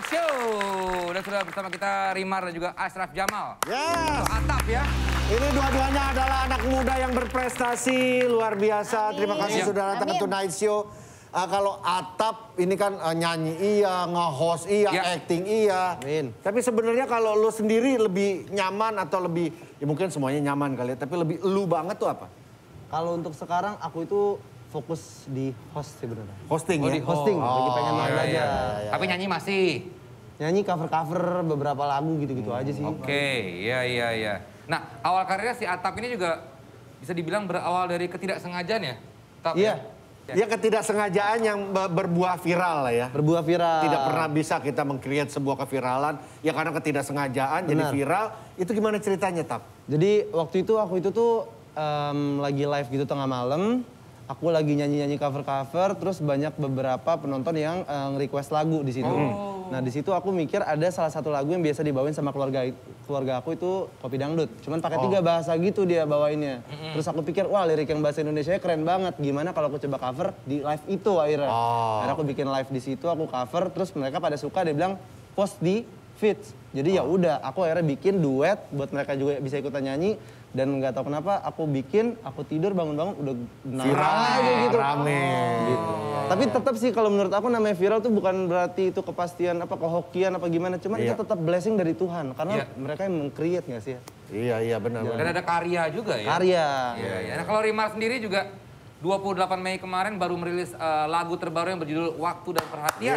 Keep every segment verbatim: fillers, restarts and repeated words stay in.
Night Show. Dan sudah bersama kita Rimar dan juga Ashraf Jamal. Yes. Untuk Atap ya. Ini dua-duanya adalah anak muda yang berprestasi luar biasa. Amin. Terima kasih Ya. sudah datang ke Tonight Show. Uh, kalau Atap ini kan uh, nyanyi iya, nge-host iya, Ya. acting iya. Amin. Tapi sebenarnya kalau lu sendiri lebih nyaman atau lebih, ya mungkin semuanya nyaman kali ya, tapi lebih lu banget tuh apa? Kalau untuk sekarang aku itu fokus di host sih beneran. Hosting Oh, ya? di Hosting, Oh, lagi pengen main iya, aja. iya. Tapi nyanyi masih. Nyanyi cover-cover beberapa lagu gitu-gitu aja sih. Oke, iya iya iya. Nah, awal karirnya si Atap ini juga bisa dibilang berawal dari ketidaksengajaan ya? Atap, Iya. ya? Ya ketidaksengajaan yang be- berbuah viral lah ya. Berbuah viral. Tidak pernah bisa kita meng-create sebuah keviralan. Ya karena ketidaksengajaan jadi Benar. viral. Itu gimana ceritanya, Tap? Jadi waktu itu aku itu tuh em, lagi live gitu tengah malam. Aku lagi nyanyi-nyanyi cover-cover, terus banyak beberapa penonton yang eh, nge-request lagu di situ. Oh. Nah di situ aku mikir ada salah satu lagu yang biasa dibawain sama keluarga keluarga aku itu Kopi Dangdut. Cuman pakai tiga bahasa gitu dia bawainnya. Terus aku pikir wah lirik yang bahasa Indonesia keren banget. Gimana kalau aku coba cover di live itu akhirnya. Oh. Akhirnya aku bikin live di situ, aku cover, terus mereka pada suka dia bilang post di feeds. Jadi ya udah, aku akhirnya bikin duet buat mereka juga bisa ikutan nyanyi. Dan nggak tahu kenapa aku bikin, aku tidur bangun-bangun udah Viral aja gitu. rame. Gitu. Tapi tetap sih kalau menurut aku namanya viral tuh bukan berarti itu kepastian apa kehokian apa gimana. Cuman Iya. itu tetap blessing dari Tuhan. Karena Iya. mereka yang meng-create nggak sih ya? Iya, iya benar. Dan benar. ada karya juga ya? Karya. Iya, iya. Nah kalau Rimar sendiri juga dua puluh delapan Mei kemarin baru merilis eh, lagu terbaru yang berjudul Waktu dan Perhatian.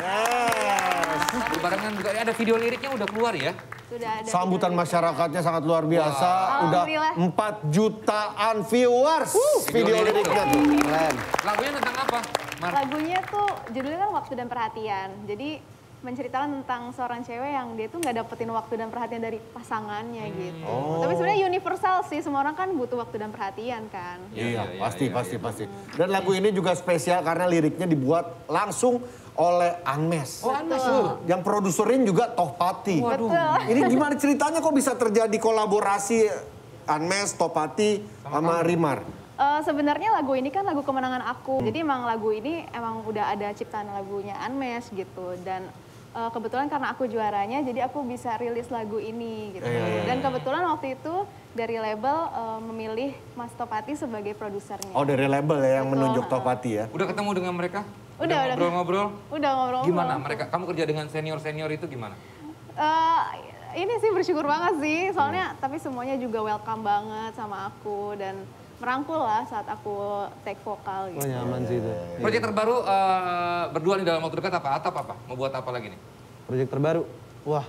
Yes. Berbarengan juga ada video liriknya udah keluar ya? Sudah ada. Sambutan masyarakatnya sangat luar biasa. Udah Alhamdulillah. empat jutaan viewers video video lirik liriknya tuh. Keren. Lagunya tentang apa, Mar? Lagunya tuh judulnya kan Waktu dan Perhatian. Jadi menceritakan tentang seorang cewek yang dia tuh nggak dapetin waktu dan perhatian dari pasangannya gitu. Oh. Tapi sebenarnya universal sih, semua orang kan butuh waktu dan perhatian kan. Iya, iya, pasti, iya, pasti, iya. pasti. Dan lagu ini juga spesial karena liriknya dibuat langsung oleh Anmes. Oh, Anmes Betul. lu. Yang produserin juga Tohpati. Waduh. Betul. Ini gimana ceritanya kok bisa terjadi kolaborasi Anmes, Tohpati, sama Rimar? Eh, sebenarnya lagu ini kan lagu kemenangan aku. Jadi emang lagu ini emang udah ada ciptaan lagunya Anmes gitu. Dan eh, kebetulan karena aku juaranya, jadi aku bisa rilis lagu ini gitu. Iya, iya, Dan kebetulan waktu itu dari label eh, memilih Mas Topati sebagai produsernya. Oh, dari label ya yang Betul, menunjuk ha. Tohpati ya? Udah ketemu dengan mereka? Udah, udah. Ngobrol-ngobrol? Udah ngobrol. Gimana mereka? Kamu kerja dengan senior-senior itu gimana? Eh, ini sih bersyukur banget sih, soalnya tapi semuanya juga welcome banget sama aku dan merangkul lah saat aku take vokal Oh gitu. nyaman sih itu. Proyek terbaru eh, berdua nih dalam waktu dekat apa? Atap apa? Mau buat apa lagi nih? Proyek terbaru. Wah.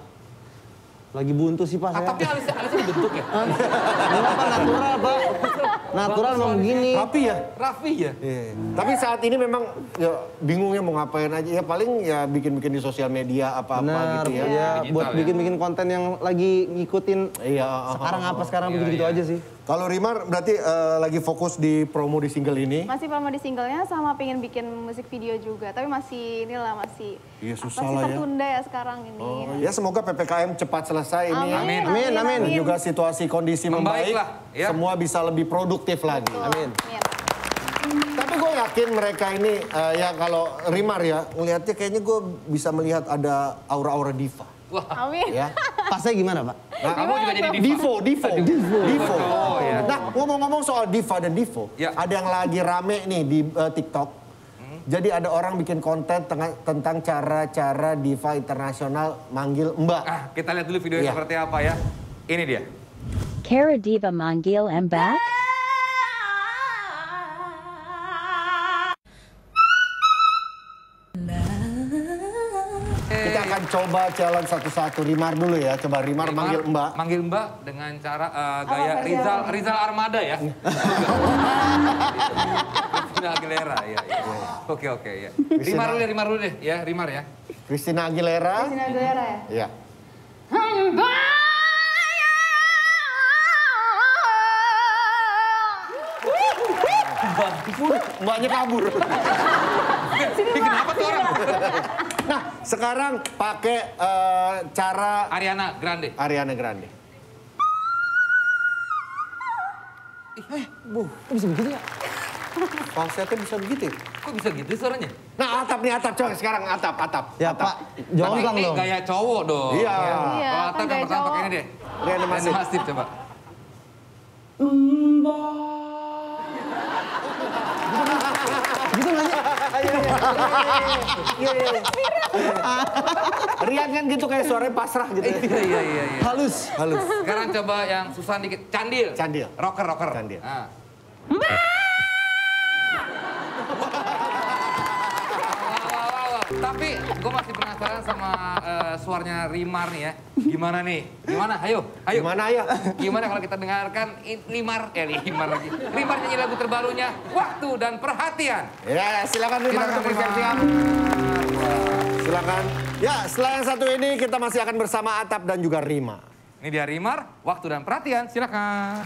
Lagi buntu sih Pak saya. Atapnya alisnya, alisnya dibentuk ya? Enggak Pak, natural Pak. Natural memang begini. Rapi ya? Raffi ya? Iya. Tapi saat ini memang ya, bingungnya mau ngapain aja. Ya paling ya bikin-bikin di sosial media apa-apa Benar, gitu ya. ya, Digital buat ya. bikin-bikin konten yang lagi ngikutin Iya. ah, ah, sekarang ah, apa ah. sekarang Iya, begitu-gitu iya. aja sih. Kalau Rimar berarti eh, lagi fokus di promo di single ini. Masih promo di singlenya sama pengen bikin musik video juga, tapi masih inilah masih Iya, susah apa sih lah ya. tertunda ya sekarang ini. Oh, ya semoga P P K M cepat selesai ini. Amin. Amin, amin. Dan juga situasi kondisi Membaik membaik. lah, ya. Semua bisa lebih produktif lagi. Betul. Amin. Tapi gue yakin mereka ini eh, ya kalau Rimar ya ngelihatnya kayaknya gue bisa melihat ada aura-aura diva. Wah, Amin. Ya. Pasnya gimana Pak? Nah, kamu juga jadi diva? Divo, Divo, Divo. Divo. Oh, ya. Nah, ngomong-ngomong soal Diva dan Divo, Ya. ada yang lagi rame nih di eh, TikTok. Jadi ada orang bikin konten tengah- tentang cara-cara diva internasional manggil Mbak. Ah, kita lihat dulu videonya Iya. seperti apa ya. Ini dia. Cara Diva manggil Mbak. Kita akan coba challenge satu-satu. Rimar dulu ya, coba Rimar, manggil Mbak. Manggil Mbak dengan cara eh, gaya versi Rizal apa? Rizal Armada ya. Christina Aguilera ya. ya. Oke oke ya. Rimar dulu deh, Rimar dulu deh ya, Rimar ya. Christina Aguilera. Christina Aguilera ya? Ya. Mbaknya kabur. Ini kenapa tuh orang? Nah, sekarang pakai eh, cara Ariana Grande. Ariana Grande. Bu, kok bisa begitu ya? Falsetnya bisa begitu ya? Kok bisa gitu suaranya? Nah, atap nih, atap. Coba sekarang atap, atap. Ya atap. Pak, jomplang Ini dong. gaya cowok dong. Iya. Iya, Kalau kan atap yang gaya pertama pakai cowok. ini deh. Riana Masif. Riana Masif coba. Gitu nanya. Iya, iya. Rian kan gitu kayak suaranya pasrah gitu. ya. Iya, iya, iya. iya. Halus. Halus. Sekarang coba yang susah dikit. Candil. Candil. Rocker, rocker. Candil. Nah. Tapi gue masih penasaran sama eh, suaranya Rimar nih ya. Gimana nih? Gimana? Ayo, ayo. Gimana ya? Gimana kalau kita dengarkan i- Limar, eh Limar lagi. Rimar nyanyi lagu terbarunya, Waktu dan Perhatian. Ya, silakan Rimar Silakan, untuk bersiap-siap. Silakan. Ya, setelah yang satu ini kita masih akan bersama Atap dan juga Rima. Ini dia Rimar, Waktu dan Perhatian. Silakan.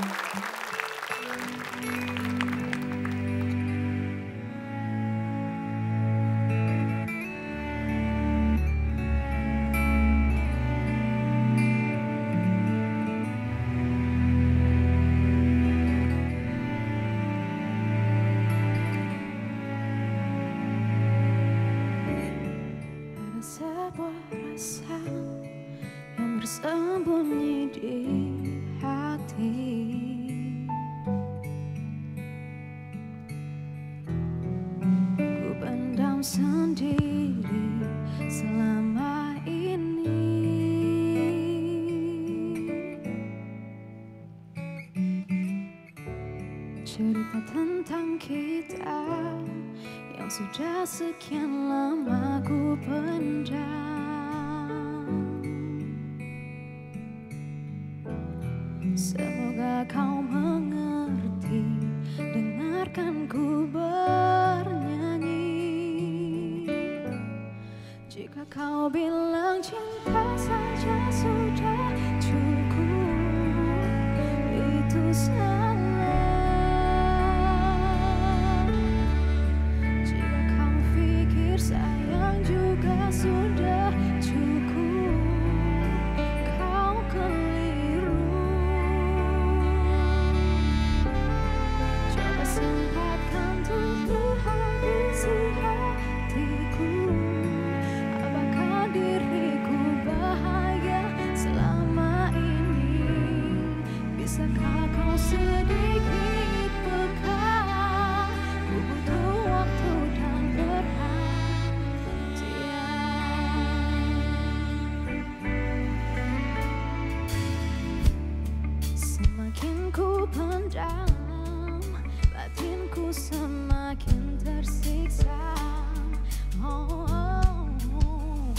Ada sebuah rasa yang bersembunyi di hati. Ku pendam sendiri selama ini. Cerita tentang kita yang sudah sekian lama ku pendam. Semoga kau mengerti, dengarkan ku bernyanyi. Jika kau bilang cinta saja sudah cukup, itu salah. Jika kau pikir sayang juga sudah cukup, kau keliru. Coba sempatkan untuk habisi hatiku. Apakah diriku bahaya selama ini? Bisakah kau sedikit peka? Ku butuh waktu dan perhatian. Semakin ku pendam, batinku semakin tersiksa. Oh, oh, oh.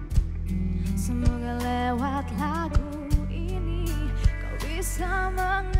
Semoga lewat lagu ini kau bisa mengerti.